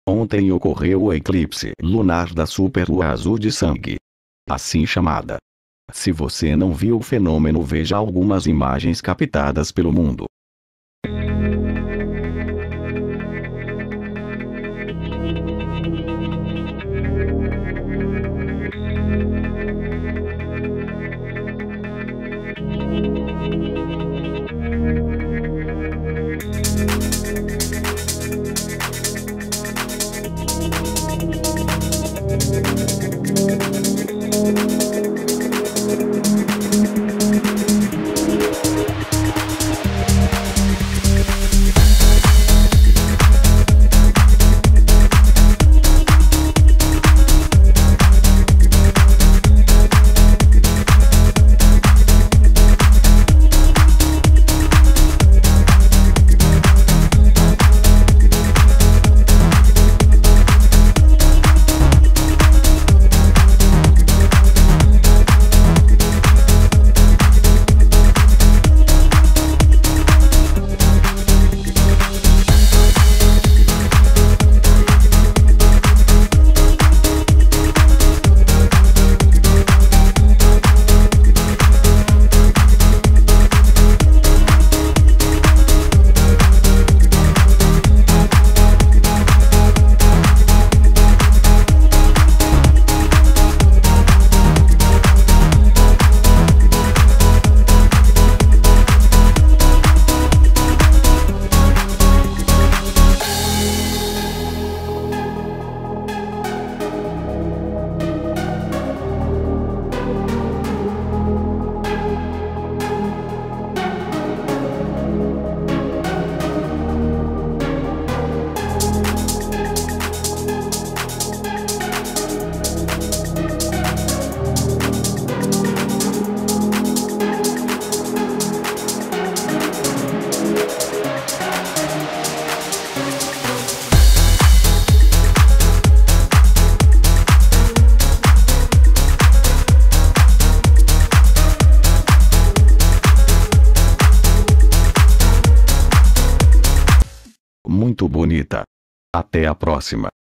Ontem ocorreu o eclipse lunar da superlua azul de sangue, assim chamada. Se você não viu o fenômeno, veja algumas imagens captadas pelo mundo. Muito bonita. Até a próxima.